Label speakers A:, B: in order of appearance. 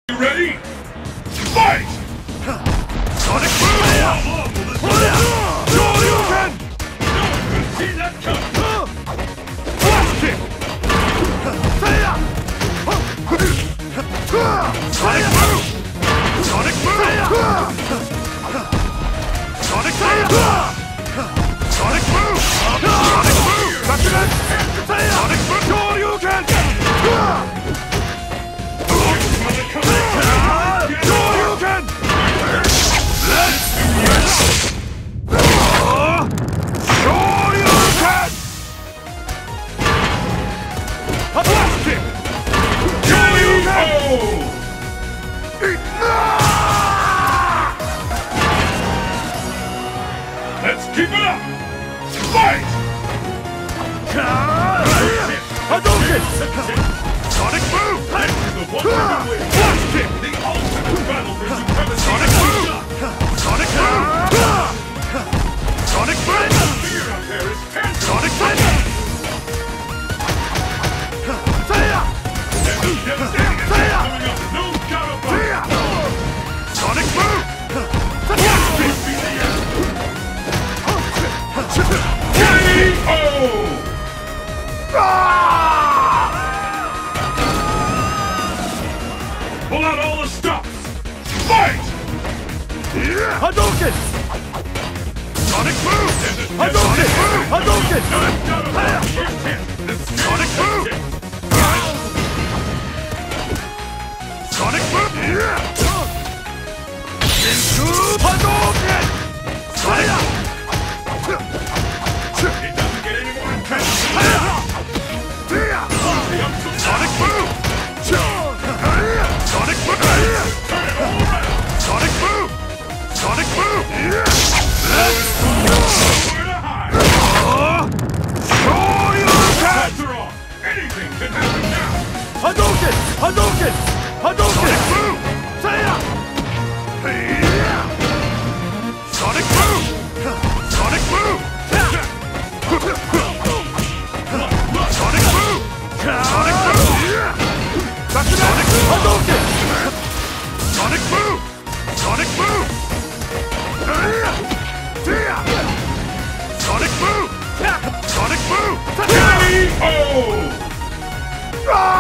A: You ready? Fight! Sonic Boom! Shoryuken! No one could see that coming! Blast kick! Sonic Boom! Sonic Boom! Sonic Boom! Sonic Boom! Sonic Boom! Sonic Boom! Shoryuken! Shoryuken! Let's Shoryuken! A blast kick! Shoryuken! Let's keep it up! Fight! Hadouken! Sonic Boom! This is the one blast kick! The ultimate battle for supremacy! Sonic Boom! Sonic Boom! Sonic Boom! The fear out there is cancer! Sonic Boom! And the devastating attack coming up! No doubt about it! Sonic Boom! Blast kick! K.O. Pull out all the stops! Fight!
B: Hadouken!
A: Sonic Boom!
B: Hadouken! Hadouken!
A: Sonic Boom! Sonic Boom!
B: Into Hadouken!
A: Sonic! It doesn't get any more intense! Sonic Boom! Sonic Boom! Turn it all around! Sonic Boom! Sonic Boom! Let's go! Nowhere to hide! Shoryuken! Are off! Anything can happen now!
B: Hadouken! Hadouken! Hadouken!
A: Sonic Boom! Sonic Boom! Sonic Boom! Sonic Boom! Sonic Boom!
B: Sonic Hadouken!
A: Sonic Boom! Sonic Boom! Sonic Boom! Sonic Boom! K.O.